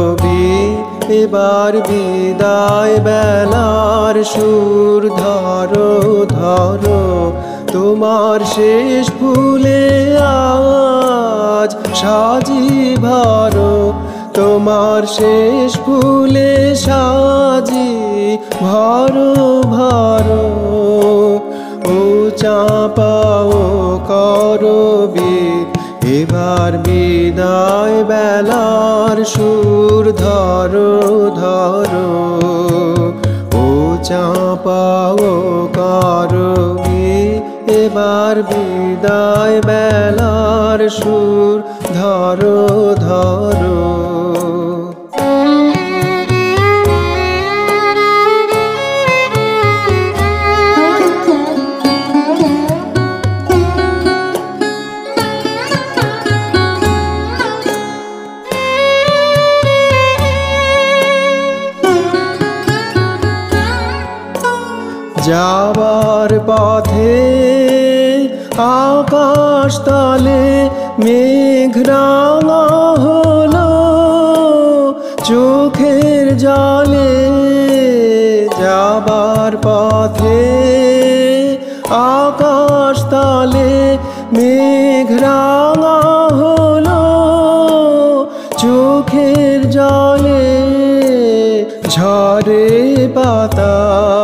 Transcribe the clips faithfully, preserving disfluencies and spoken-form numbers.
করবি এবার বিদায় বেলার সুর ধরো ধরো তোমার শেষ ফুলে আজ সাজি ভরো তোমার শেষ ফুলে সাজি ভরো ভরো ও চাঁপা ও করবি এবার বিদায় বেলার সুর ধরো ধরো ও চাঁপা ও করবি এবার বিদায় বেলার সুর ধরো ধরো যাবার পথে আকাশ তলে মেঘ রাঙা হলো চোখের জলে যাবার পথে আকাশ তলে মেঘ রাঙা হলো চোখের জলে ঝরে পাতা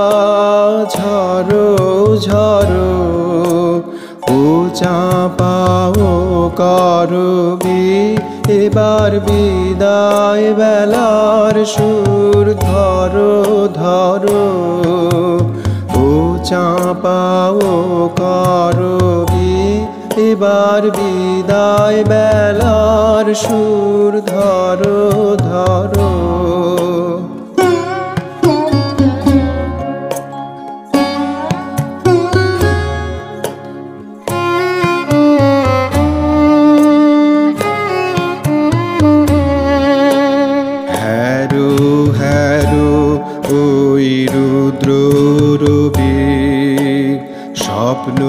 ঝরো ঝরো ও চাঁপা ও করবি এবার বিদায় বেলার সুর ধরো ধরো ও চাঁপা ও করবি এবার বিদায় বেলার সুর ধরো ধরো ওই রুদ্র রবি স্বপ্ন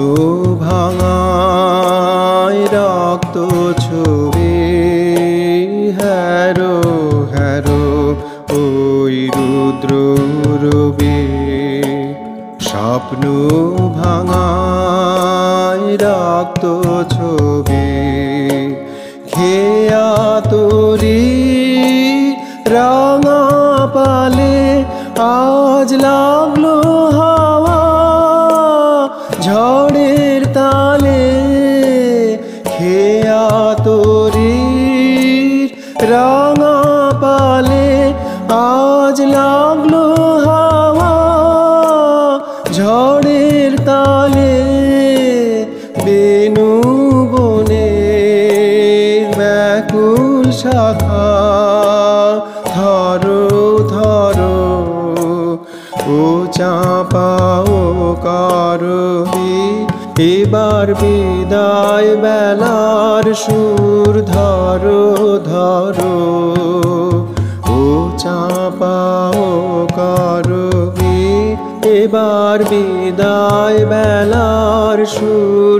ভাঙায় রক্ত ছবি হ্যারো হ্যারো ওই রুদ্র রবি স্বপ্ন ভাঙায় রক্ত ছবি খেয়া তোরি রাঙা পালে আজ লাগলো হাওয়া ঝড়ের তালে খেয়া তোরি রাঙা পালে আজ লাগলো হাওয়া ঝড়ের তালে বেনু বনের ব্যাকুল শাখা ধরো ধরো ও চাঁপা ও করবি এবার বিদায় বেলার সুর ধরো ধরো ও চাঁপা ও করবি এবার বিদায় বেলার সুর